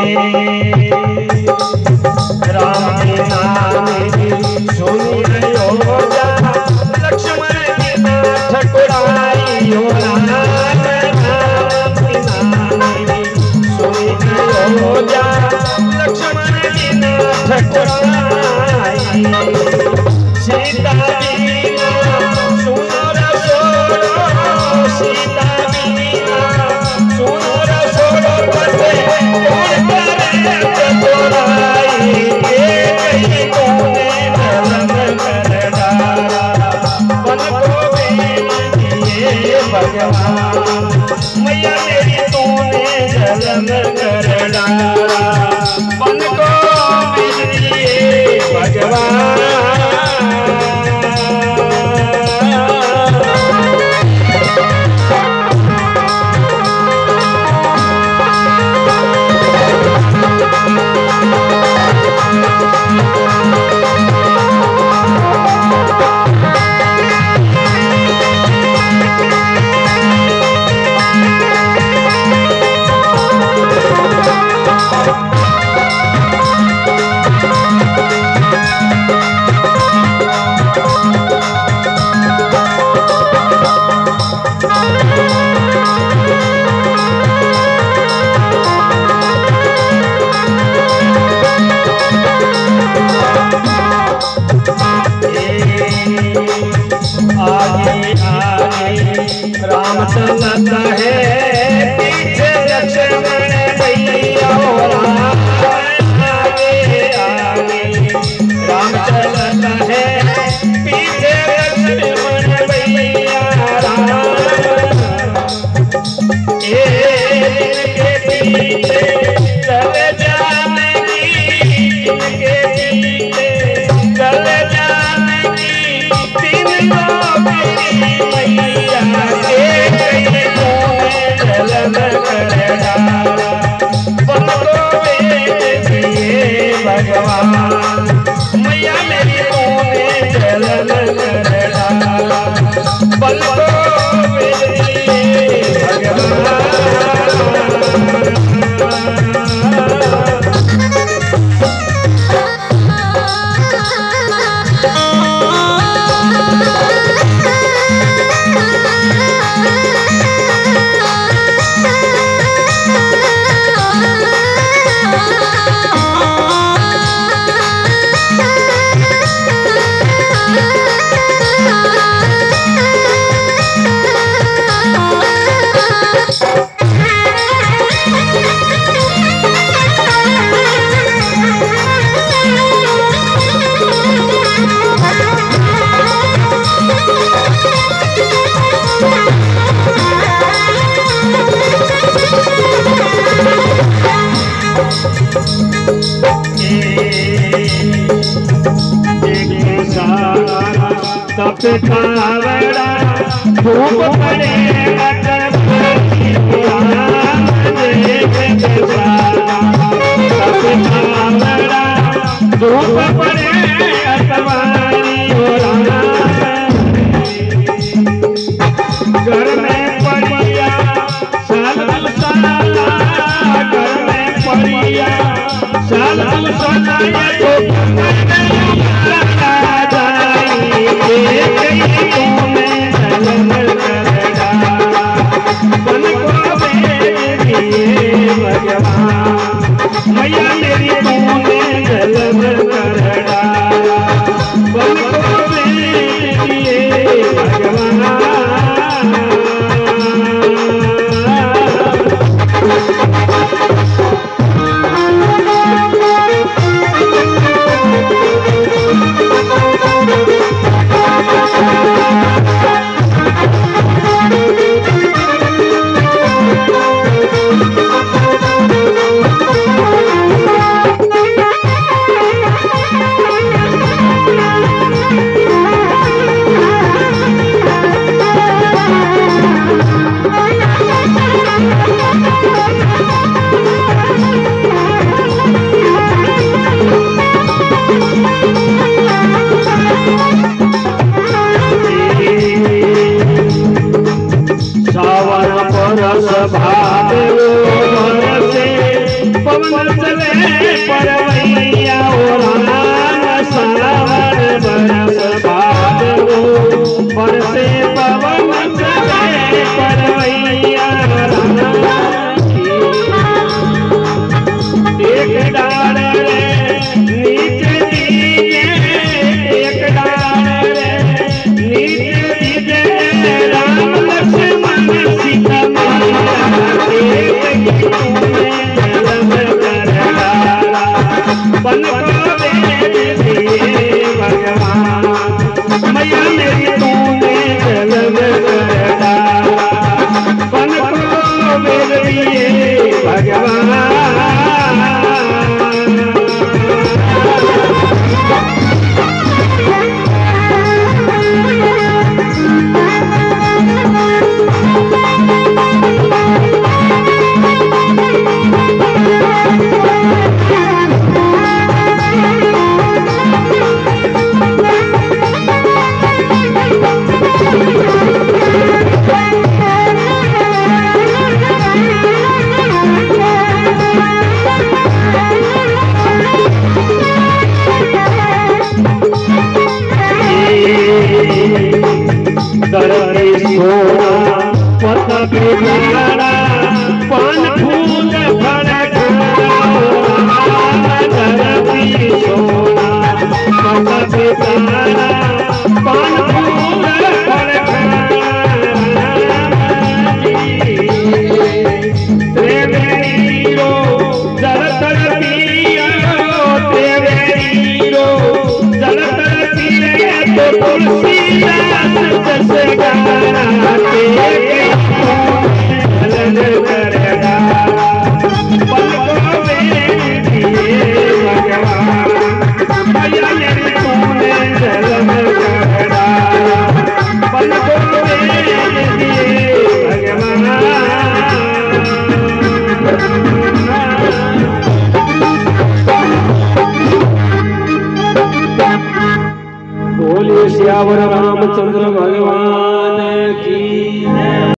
राम के नाम सुनी हो जा लक्ष्मण के नाथ ठकुराई हो राम के नाम सुनी हो जा लक्ष्मण के नाथ ठकुराई सीता बिना सुनो रसोड़ो सीता बिना सुनो रसोड़ो बसे कौन करे चतुराई ये कहीं कोने धर्म कर डाला बन को दिए भगवान मैया मेरी तूने धर्म कर डाला बन को दिए भगवान। राम चलता है पीछे लक्ष्मण भैया आगे आगे राम चलता है पीछे लक्ष्मण भैया इनके पीछे चले जाने की इनके पीछे चले जाने की तीन मैया भगवान मैया मेरी तूने जलन कर डाला बल को भगवान। तप कावड़ा धूप पड़े तप कावड़ा धूप पड़े घर में पड़िया साल साला घर में पड़िया साल साला मैया मेरी तूने जलन कर डाला सोना पत पे तारा पान फूल धरती सोना पत पे तारा पान फूल बोलिए सियावर रामचंद्र भगवान की।